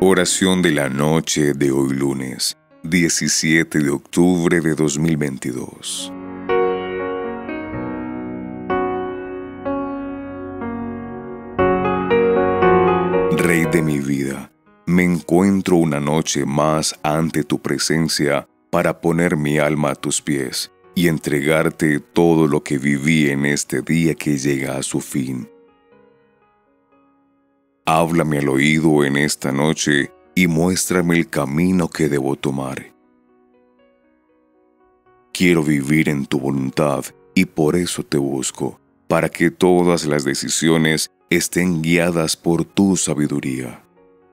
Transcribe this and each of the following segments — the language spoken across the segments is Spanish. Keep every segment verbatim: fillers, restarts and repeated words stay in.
Oración de la noche de hoy lunes, diecisiete de octubre de dos mil veintidós. Rey de mi vida, me encuentro una noche más ante tu presencia para poner mi alma a tus pies y entregarte todo lo que viví en este día que llega a su fin. Háblame al oído en esta noche y muéstrame el camino que debo tomar. Quiero vivir en tu voluntad y por eso te busco, para que todas las decisiones estén guiadas por tu sabiduría.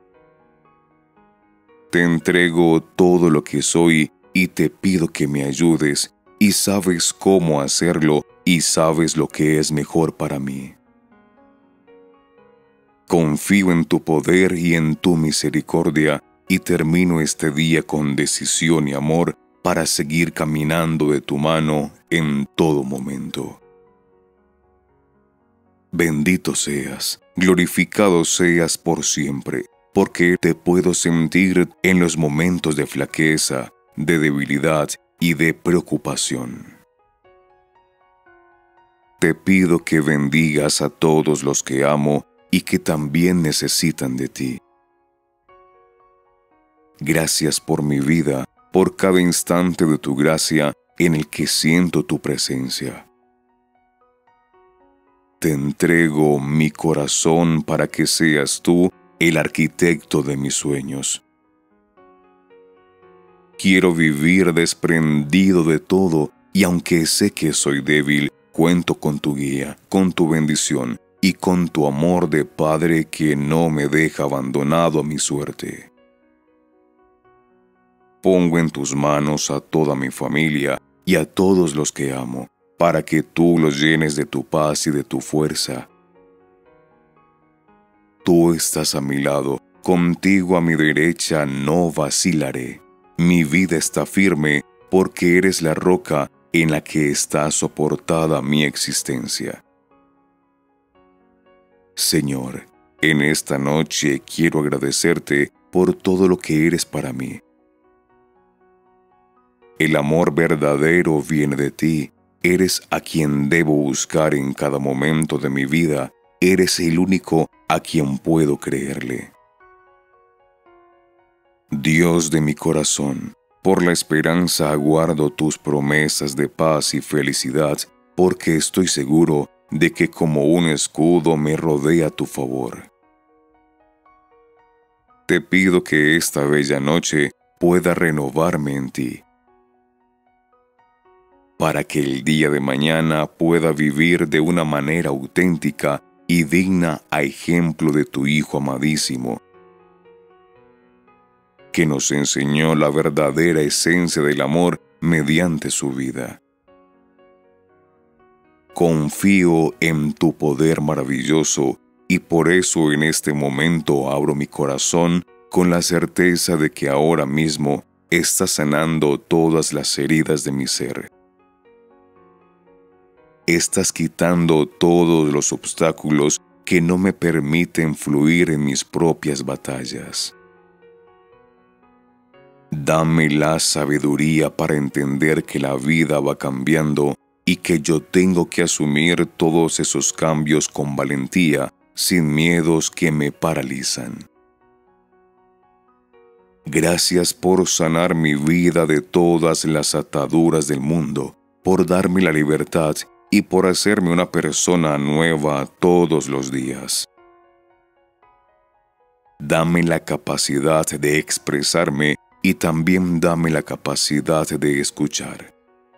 Te entrego todo lo que soy y te pido que me ayudes, y sabes cómo hacerlo y sabes lo que es mejor para mí. Confío en tu poder y en tu misericordia y termino este día con decisión y amor para seguir caminando de tu mano en todo momento. Bendito seas, glorificado seas por siempre, porque te puedo sentir en los momentos de flaqueza, de debilidad y de preocupación. Te pido que bendigas a todos los que amo y que también necesitan de ti. Gracias por mi vida, por cada instante de tu gracia en el que siento tu presencia. Te entrego mi corazón para que seas tú el arquitecto de mis sueños. Quiero vivir desprendido de todo y aunque sé que soy débil, cuento con tu guía, con tu bendición y con tu amor de Padre que no me deja abandonado a mi suerte. Pongo en tus manos a toda mi familia y a todos los que amo, para que tú los llenes de tu paz y de tu fuerza. Tú estás a mi lado, contigo a mi derecha no vacilaré. Mi vida está firme porque eres la roca en la que está soportada mi existencia. Señor, en esta noche quiero agradecerte por todo lo que eres para mí. El amor verdadero viene de ti, eres a quien debo buscar en cada momento de mi vida, eres el único a quien puedo creerle. Dios de mi corazón, por la esperanza aguardo tus promesas de paz y felicidad, porque estoy seguro de que como un escudo me rodea tu favor. Te pido que esta bella noche pueda renovarme en ti, para que el día de mañana pueda vivir de una manera auténtica y digna a ejemplo de tu Hijo amadísimo, que nos enseñó la verdadera esencia del amor mediante su vida. Confío en tu poder maravilloso y por eso en este momento abro mi corazón con la certeza de que ahora mismo estás sanando todas las heridas de mi ser. Estás quitando todos los obstáculos que no me permiten fluir en mis propias batallas. Dame la sabiduría para entender que la vida va cambiando y que yo tengo que asumir todos esos cambios con valentía, sin miedos que me paralizan. Gracias por sanar mi vida de todas las ataduras del mundo, por darme la libertad y por hacerme una persona nueva todos los días. Dame la capacidad de expresarme y también dame la capacidad de escuchar.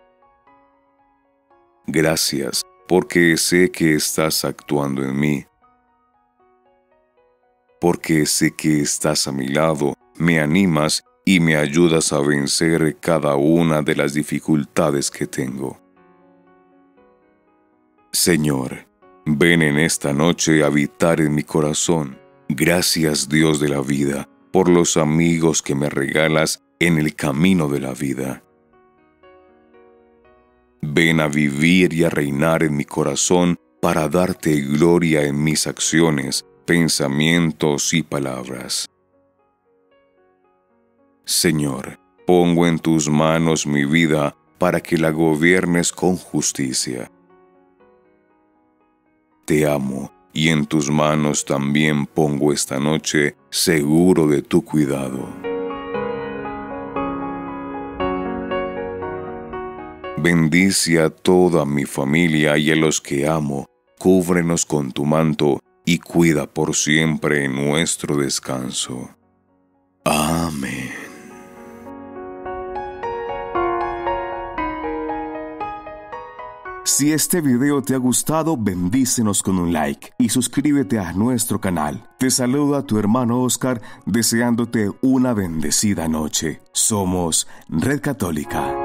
Gracias, porque sé que estás actuando en mí. Porque sé que estás a mi lado, me animas y me ayudas a vencer cada una de las dificultades que tengo. Señor, ven en esta noche a habitar en mi corazón. Gracias, Dios de la vida, por los amigos que me regalas en el camino de la vida. Ven a vivir y a reinar en mi corazón para darte gloria en mis acciones, pensamientos y palabras. Señor, pongo en tus manos mi vida para que la gobiernes con justicia. Te amo, y en tus manos también pongo esta noche, seguro de tu cuidado. Bendice a toda mi familia y a los que amo, cúbrenos con tu manto y cuida por siempre nuestro descanso. Amén. Si este video te ha gustado, bendícenos con un like y suscríbete a nuestro canal. Te saluda tu hermano Oscar, deseándote una bendecida noche. Somos Red Católica.